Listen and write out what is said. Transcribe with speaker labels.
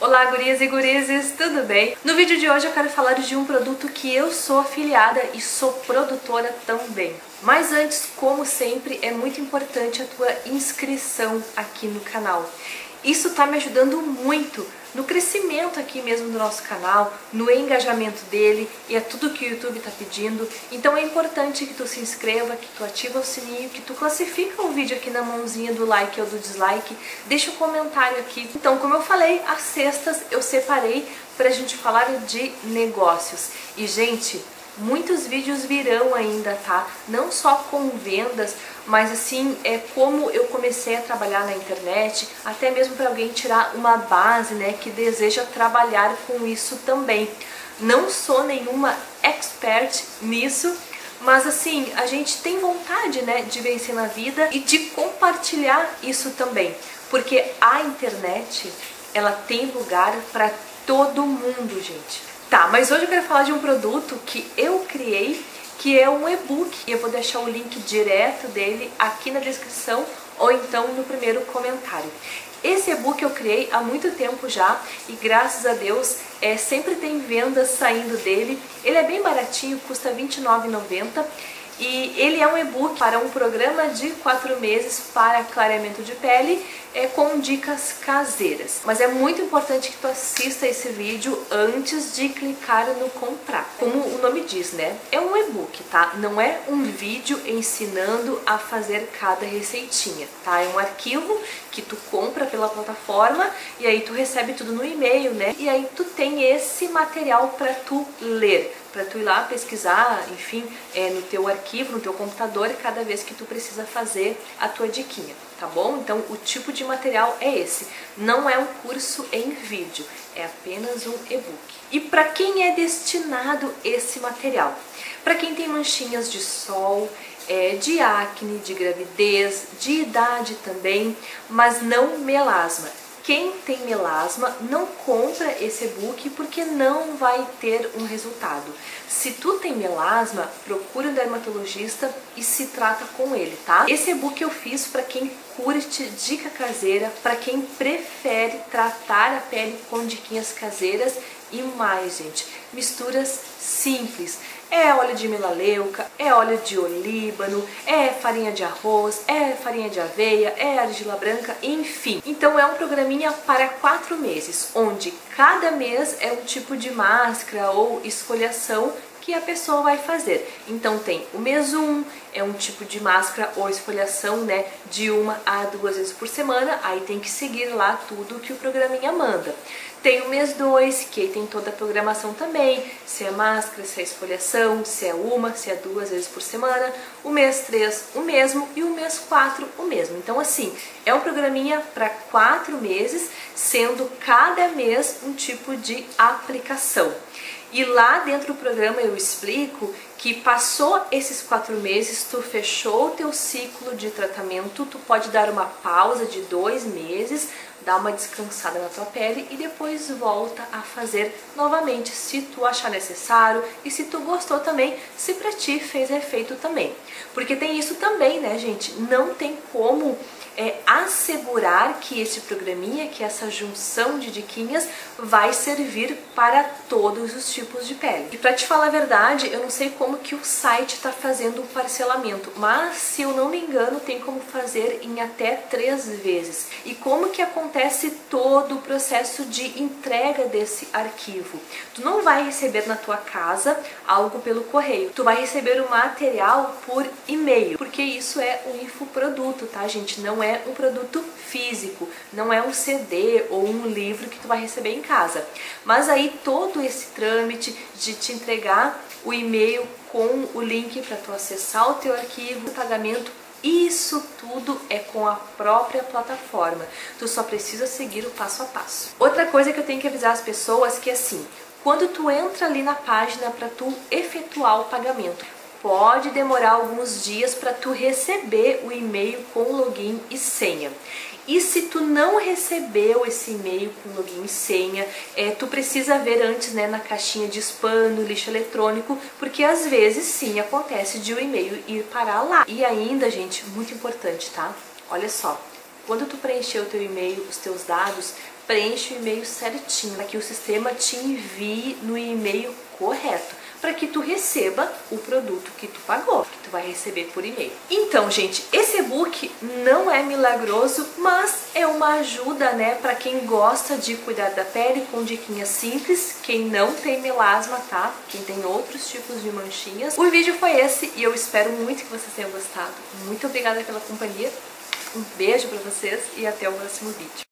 Speaker 1: Olá, gurias e gurizes, tudo bem? No vídeo de hoje eu quero falar de um produto que eu sou afiliada e sou produtora também. Mas antes, como sempre, é muito importante a tua inscrição aqui no canal. Isso tá me ajudando muito no crescimento aqui mesmo do nosso canal, no engajamento dele, e é tudo que o YouTube tá pedindo. Então é importante que tu se inscreva, que tu ativa o sininho, que tu classifica o vídeo aqui na mãozinha do like ou do dislike, deixa um comentário aqui. Então, como eu falei, às sextas eu separei pra gente falar de negócios. E, gente, muitos vídeos virão ainda, tá? Não só com vendas, mas assim, é como eu comecei a trabalhar na internet, até mesmo para alguém tirar uma base, né, que deseja trabalhar com isso também. Não sou nenhuma expert nisso, mas assim, a gente tem vontade, né, de vencer na vida e de compartilhar isso também, porque a internet, ela tem lugar para todo mundo, gente. Tá, mas hoje eu quero falar de um produto que eu criei, que é um e-book. Eu vou deixar o link direto dele aqui na descrição ou então no primeiro comentário. Esse e-book eu criei há muito tempo já e graças a Deus sempre tem vendas saindo dele. Ele é bem baratinho, custa R$ 29,90. E ele é um e-book para um programa de 4 meses para clareamento de pele com dicas caseiras. Mas é muito importante que tu assista esse vídeo antes de clicar no comprar. Como o nome diz, né? É um e-book, tá? Não é um vídeo ensinando a fazer cada receitinha, tá? É um arquivo que tu compra pela plataforma e aí tu recebe tudo no e-mail, né? E aí tu tem esse material para tu ler, para tu ir lá pesquisar, enfim, no teu arquivo, no teu computador, cada vez que tu precisa fazer a tua diquinha, tá bom? Então o tipo de material é esse, não é um curso em vídeo, é apenas um e-book. E para quem é destinado esse material? Para quem tem manchinhas de sol, de acne, de gravidez, de idade também, mas não melasma. Quem tem melasma não compra esse e-book porque não vai ter um resultado. Se tu tem melasma, procura um dermatologista e se trata com ele, tá? Esse e-book eu fiz para quem curte dica caseira, para quem prefere tratar a pele com diquinhas caseiras e mais, gente, misturas simples. É óleo de melaleuca, é óleo de olíbano, é farinha de arroz, é farinha de aveia, é argila branca, enfim. Então é um programinha para 4 meses, onde cada mês é um tipo de máscara ou esfoliação que a pessoa vai fazer. Então tem o mês 1, é um tipo de máscara ou esfoliação, né, de 1 a 2 vezes por semana, aí tem que seguir lá tudo que o programinha manda. Tem o mês 2, que tem toda a programação também, se é máscara, se é esfoliação, se é 1, se é 2 vezes por semana. O mês 3, o mesmo, e o mês 4, o mesmo. Então assim, é um programinha para 4 meses, sendo cada mês um tipo de aplicação. E lá dentro do programa eu explico que passou esses 4 meses, tu fechou o teu ciclo de tratamento, tu pode dar uma pausa de 2 meses, dar uma descansada na tua pele e depois volta a fazer novamente, se tu achar necessário e se tu gostou também, se pra ti fez efeito também. Porque tem isso também, né, gente? Não tem como assegurar que esse programinha, que essa junção de diquinhas vai servir para todos os tipos de pele. E pra te falar a verdade, eu não sei como que o site tá fazendo o parcelamento, mas se eu não me engano tem como fazer em até 3 vezes. E como que acontece todo o processo de entrega desse arquivo? Tu não vai receber na tua casa algo pelo correio, tu vai receber o material por e-mail, porque isso é um infoproduto, tá, gente? Não é um produto físico, não é um CD ou um livro que tu vai receber em casa. Mas aí todo esse trâmite de te entregar o e-mail com o link para tu acessar o teu arquivo, o pagamento, isso tudo é com a própria plataforma. Tu só precisa seguir o passo a passo. Outra coisa que eu tenho que avisar as pessoas que assim, quando tu entra ali na página para tu efetuar o pagamento, pode demorar alguns dias para tu receber o e-mail com login e senha. E se tu não recebeu esse e-mail com login e senha, tu precisa ver antes, né, na caixinha de spam, no lixo eletrônico, porque às vezes sim acontece de o e-mail ir parar lá. E ainda, gente, muito importante, tá? Olha só, quando tu preencher o teu e-mail, os teus dados, preenche o e-mail certinho, para que o sistema te envie no e-mail correto, para que tu receba o produto que tu pagou, que tu vai receber por e-mail. Então, gente, esse e-book não é milagroso, mas é uma ajuda, né, para quem gosta de cuidar da pele, com diquinhas simples, quem não tem melasma, tá? Quem tem outros tipos de manchinhas. O vídeo foi esse e eu espero muito que vocês tenham gostado. Muito obrigada pela companhia, um beijo para vocês e até o próximo vídeo.